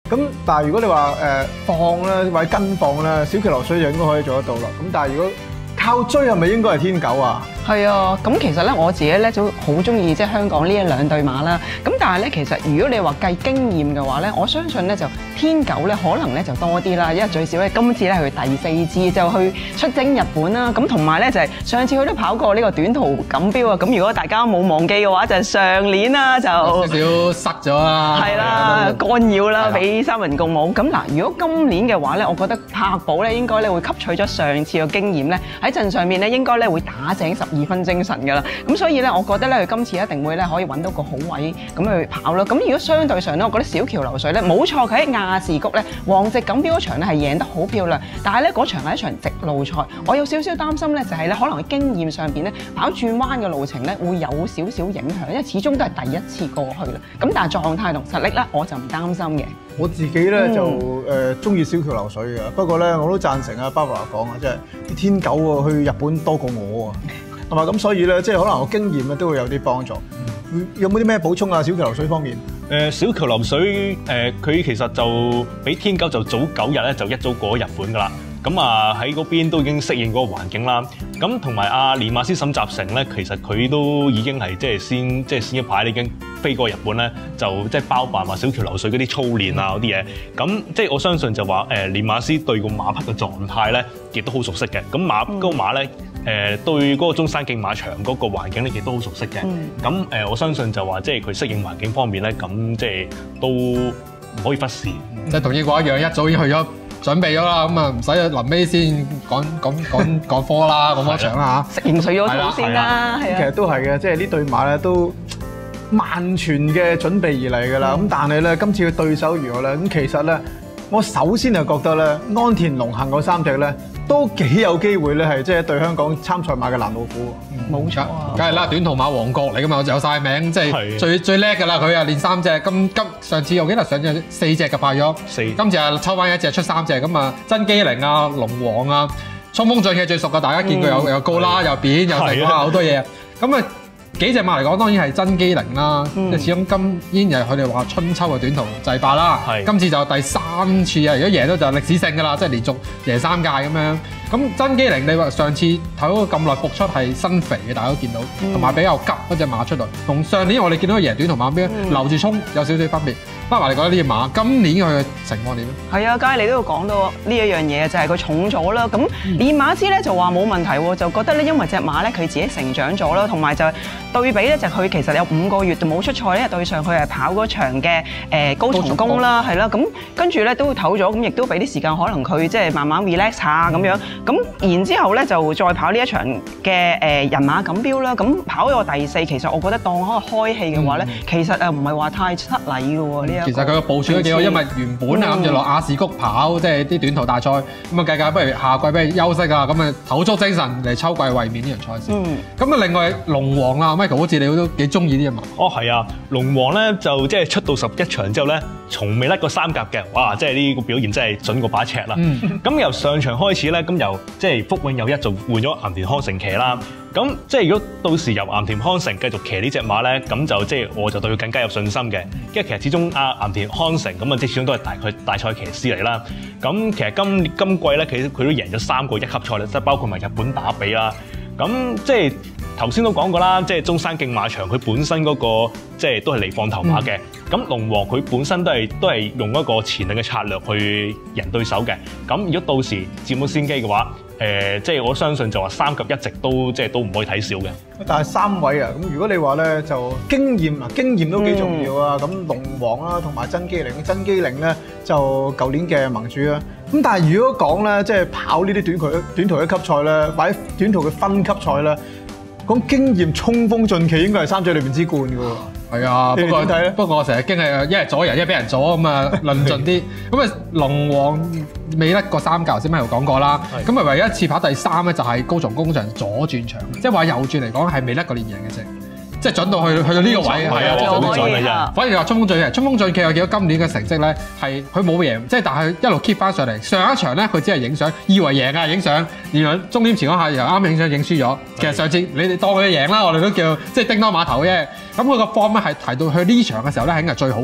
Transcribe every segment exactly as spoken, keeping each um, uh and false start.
咁但係如果你話誒放咧或者跟放咧，小橋流水就應該可以做得到啦。咁但係如果靠追係咪應該係天九啊？ 係啊，咁其實咧我自己咧都好中意即係香港呢一兩對馬啦。咁但係咧其實如果你話計經驗嘅話咧，我相信咧就天九咧可能咧就多啲啦，因為最少咧今次咧佢第四次就去出征日本啦。咁同埋咧就係上次佢都跑過呢個短途錦標啊。咁如果大家冇忘記嘅話，就係上年啦就少少塞咗啦， 係啦，干擾啦，俾三人共舞。咁嗱，如果今年嘅話咧，我覺得柏寶咧應該咧會吸取咗上次嘅經驗咧，喺陣上面咧應該咧會打醒十二分精神㗎啦。咁所以咧，我覺得咧佢今次一定會咧可以揾到個好位咁去跑咯。咁如果相對上咧，我覺得小橋流水咧冇錯，佢喺亞視谷咧皇席錦標嗰場咧係贏得好漂亮，但係咧嗰場係一場直路賽，我有少少擔心咧就係咧可能佢經驗上邊咧跑轉彎嘅路程咧會有少少影響，因為始終都係第一次過去啦。咁但係狀態同實力咧我就唔擔心嘅。 我自己咧就誒中意小橋流水嘅，不過咧我都贊成阿 Barbara 講啊，即係啲天九喎去日本多過我喎，係嘛？咁所以咧即係可能我經驗咧都會有啲幫助。有冇啲咩補充啊？小橋流水方面？ 誒小橋流水誒佢其實就比天九就早九日咧就一早過咗日本㗎啦。咁啊喺嗰邊都已經適應嗰個環境啦。咁同埋阿練馬師沈集成咧，其實佢都已經係即係先即係先一排已經飛過日本咧，就即係包辦話小橋流水嗰啲操練啊嗰啲嘢。咁即係我相信就話誒練馬師對個馬匹嘅狀態咧，亦都好熟悉嘅。咁馬嗰個馬咧誒對嗰個中山競馬場嗰個環境咧，亦都好熟悉嘅。咁誒我相信就話即係佢適應環境方面咧，咁即係都唔可以忽視。 即係同英國一樣，一早已經去咗。準備咗啦，咁啊唔使臨尾先趕趕趕趕科啦，趕科場啦嚇， 食鹽水咗肚先啦，係啊。 其實都係嘅，即係呢對馬咧都萬全嘅準備而嚟㗎啦。咁但係咧，今次嘅對手如何咧？咁其實咧，我首先就覺得咧，安田龍幸嗰三隻咧都幾有機會咧，係即係對香港參賽馬嘅藍老虎。 冇錯， 梗係啦，短途馬王國嚟㗎嘛，有晒名，即係最最叻㗎啦。佢啊練三隻，今今上次我記得上隻四隻嘅派咗，今次啊抽翻一隻出三隻，咁啊真機靈啊、龍王啊、衝鋒進氣最熟嘅，大家見佢有有高啦、又扁又成啊好多嘢，咁啊。幾隻馬嚟講，當然係真機靈啦。即係、嗯、始終今年又係佢哋話春秋嘅短途制霸啦。今次就第三次啊！如果贏到就歷史性㗎啦，即係連續贏三屆咁樣。咁真機靈，你話上次睇咗咁耐復出係新肥嘅，大家都見到，同埋比較急嗰隻馬出嚟。同上年我哋見到贏短途馬邊留住衝有少少分別。不過你覺得呢隻馬今年佢嘅情況點咧？ 係啊，佳你都要講到呢一樣嘢，就係佢重咗啦。咁練馬師咧就話冇問題喎，就覺得咧因為隻馬咧佢自己成長咗啦，同埋就對比咧就佢其實有五個月就冇出賽咧，對上佢係跑嗰場嘅誒高松宮啦，係啦。咁跟住咧都唞咗，咁亦都俾啲時間可能佢即係慢慢 relax 下咁樣。咁然之後咧就再跑呢一場嘅誒人馬錦標啦。咁跑咗第四，其實我覺得當開開氣嘅話咧，其實誒唔係話太失禮嘅喎呢。 其實佢個部署都幾好，因為原本啊諗住落亞視谷跑，即係啲短途大賽，咁啊計計不如下季不如休息啊，咁啊唞足精神嚟秋季衛冕呢場賽事。咁啊另外龍王啊 Michael 好似你都幾中意呢隻馬。 哦係啊，龍王咧就即係出到十一場之後咧，從未甩過三甲嘅，哇！即係呢個表現真係準過把尺啦。咁由上場開始咧，咁由即係福永祐一就換咗岩田康誠騎啦。咁即係如果到時由岩田康誠繼續騎呢隻馬咧，咁就即係我就對佢更加有信心嘅。因為其實始終阿岩田康誠咁啊，即係始終都係大概大賽騎師嚟啦。咁其實今今季咧，其實佢都贏咗三個一級賽啦，即係包括埋日本打比啦。咁即係頭先都講過啦，即係中山競馬場佢本身嗰個即係都係離放頭馬嘅。咁龍王佢本身都係都係用一個前領嘅策略去贏對手嘅。咁如果到時佔咗先機嘅話，誒、呃，即係我相信就話三甲一直都即係都唔可以睇少嘅。但係三位啊，咁如果你話咧就經驗啊，經驗都幾重要啊。咁龍王啦，同埋真機靈，真機靈咧就舊年嘅盟主啦。咁但係如果講咧，即係跑呢啲短途短途一級賽咧，或者短途嘅分級賽咧，講經驗衝鋒進企應該係三者裏邊之冠嘅喎。 係啊，不過不過我成日驚係一係阻人，一係俾人阻咁啊，論盡啲。咁啊，龍王未甩過三甲，先咪又講過啦。咁啊，唯一一次跑第三咧，就係高松宮場左轉場，即係話右轉嚟講係未甩過連贏嘅啫。即係準到去去到呢個位，係啊，即係好準嘅。反而你話衝鋒進氣，衝鋒進氣我見到今年嘅成績咧係佢冇贏，即係但係一路 keep 翻上嚟。上一場咧佢只係影相，以為贏啊影相，然後終點前嗰下又啱影相影輸咗。其實上次你哋當佢贏啦，我哋都叫即係叮當碼頭啫。咁佢個 form 咧係提到去呢場嘅時候咧係應該係最好嘅。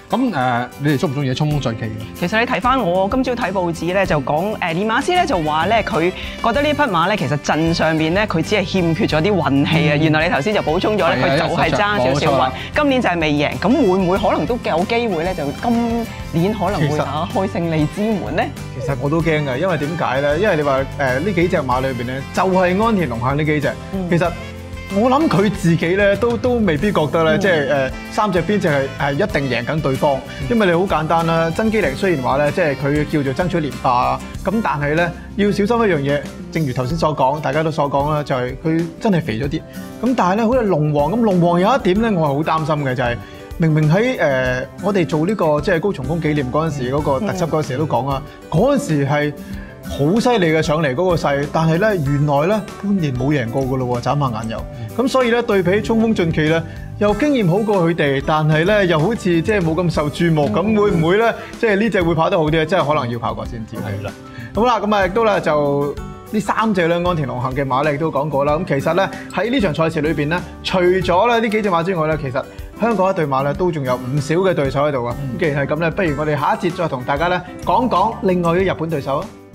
咁誒，你哋中唔中意衝鋒進旗嘅？ 其實你睇翻我今朝睇報紙咧，就講誒練馬師咧就話咧，佢覺得呢匹馬咧其實陣上面咧佢只係欠缺咗啲運氣啊。原來你頭先就補充咗咧，佢就係爭少少運，今年就係未贏。咁會唔會可能都有機會咧？就今年可能會打開勝利之門咧？ 其實我都驚㗎，因為點解咧？因為你話誒呢幾隻馬裏邊咧，就係安田龍行呢幾隻，其實。我諗佢自己咧都都未必覺得咧，嗯、即係誒三隻邊隻係係一定贏緊對方，因為你好簡單啦。曾基靈雖然話咧，即係佢叫做爭取連霸，咁但係咧要小心一樣嘢，正如頭先所講，大家都所講啦，就係、是、佢真係肥咗啲。咁但係咧，好似龍王咁，龍王有一點咧，我係好擔心嘅，就係、是、明明喺誒、呃、我哋做呢、這個即係高松宮紀念嗰陣時嗰、那個特輯嗰陣時都講啊，嗰陣、嗯、時係。好犀利嘅上嚟嗰個勢，但係咧原來咧半年冇贏過㗎咯喎，眨下眼又咁，所以咧對比衝鋒進旗咧，又經驗好過佢哋，但係咧又好似即係冇咁受注目，咁、嗯、會唔會咧即係呢隻會跑得好啲咧？即係可能要跑過先知。係啦，好啦，咁啊亦都咧就呢三隻咧安田龍行嘅馬咧亦都講過啦。咁其實咧喺呢場賽事裏邊咧，除咗咧呢幾隻馬之外咧，其實香港一隊馬咧都仲有唔少嘅對手喺度啊。咁、嗯、既然係咁咧，不如我哋下一節再同大家咧講講另外啲日本對手啊。